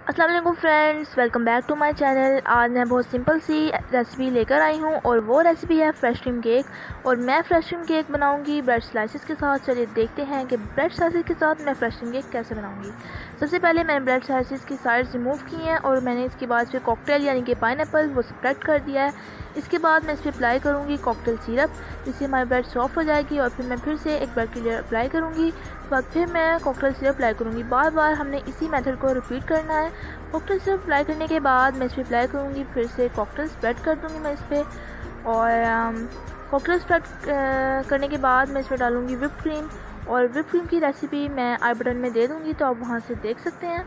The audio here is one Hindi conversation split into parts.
अस्सलाम वालेकुम friends, welcome back to my channel. आज मैं बहुत सिंपल सी रेसिपी लेकर आई हूँ और वो रेसिपी है फ्रेश क्रीम केक। और मैं फ्रेश क्रीम केक बनाऊँगी ब्रेड स्लाइसेस के साथ। चलिए देखते हैं कि ब्रेड स्लाइसेस के साथ मैं फ्रेश क्रीम केक कैसे बनाऊँगी। सबसे पहले मैंने ब्रेड स्लाइसेस की साइड्स रिमूव की हैं और मैंने इसके बाद फिर कॉकटेल यानी कि पाइनएप्पल वो स्प्रेड कर दिया है। इसके बाद मैं इस पर अप्लाई करूँगी कॉकटेल सिरप, जिससे हमारी ब्रेड सॉफ्ट हो जाएगी। और फिर मैं फिर से एक ब्रेड की लेयर अप्लाई करूँगी। उसके बाद फिर मैं कॉकटेल सिरप अप्लाई करूँगी। बार बार हमने इसी मेथड को रिपीट करना है। कॉकटेल सिरप अप्लाई करने के बाद मैं इस पर अप्लाई करूँगी, फिर से कॉकटेल स्प्रेड कर दूँगी मैं इस पर। और कॉकटेल स्प्रेड करने के बाद मैं इस पर डालूँगी व्हिप क्रीम। और व्हिप क्रीम की रेसिपी मैं आई बटन में दे दूँगी, तो आप वहाँ से देख सकते हैं।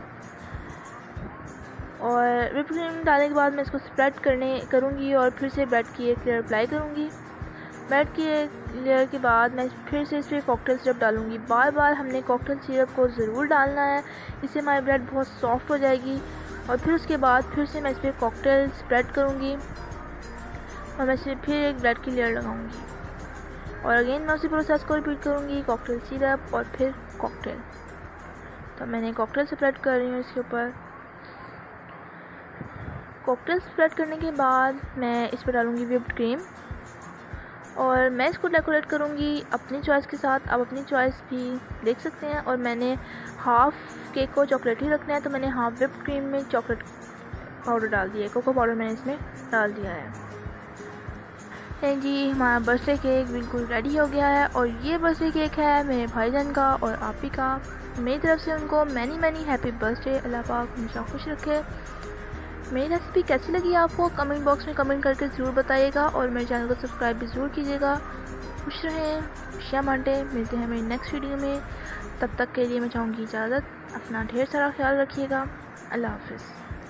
और व्हिप क्रीम डालने के बाद मैं इसको स्प्रेड करूँगी और फिर से ब्रेड की एक लेयर अप्लाई करूँगी। ब्रेड की एक लेयर के बाद मैं फिर से इस पर कॉकटेल सिरप डालूँगी। बार बार हमने कॉकटेल सिरप को ज़रूर डालना है, इससे हमारी ब्रेड बहुत सॉफ्ट हो जाएगी। और फिर उसके बाद फिर से मैं इस पर कॉकटेल स्प्रेड करूँगी और मैं इस पर फिर एक ब्रेड की लेयर लगाऊँगी। और अगेन मैं उसी प्रोसेस को रिपीट करूँगी, कॉकटेल सिरप और फिर कॉकटेल। तो मैंने कॉकटेल स्प्रेड कर रही हूँ इसके ऊपर। कॉकटेल स्प्रेड करने के बाद मैं इस पर डालूँगी व्हिप्ड क्रीम और मैं इसको डेकोरेट करूँगी अपनी चॉइस के साथ। आप अपनी चॉइस भी देख सकते हैं। और मैंने हाफ़ केक को चॉकलेट ही रखना है, तो मैंने हाफ़ व्हिप्ड क्रीम में चॉकलेट पाउडर डाल दिया है, कोको पाउडर मैंने इसमें डाल दिया है। जी, हमारा बर्थडे केक बिल्कुल रेडी हो गया है। और ये बर्थडे केक है मेरे भाईजान का और आप ही का। मेरी तरफ से उनको मैनी हैप्पी बर्थडे। अल्लाह पाक हमेशा खुश रखे। मेरी रेसिपी कैसी लगी आपको कमेंट बॉक्स में कमेंट करके ज़रूर बताइएगा। और मेरे चैनल को सब्सक्राइब भी ज़रूर कीजिएगा। खुश रहें, खुशियाँ बांटें। मिलते हैं मेरी नेक्स्ट वीडियो में। तब तक के लिए मैं चाहूँगी इजाज़त। अपना ढेर सारा ख्याल रखिएगा। अल्लाह हाफ़िज़।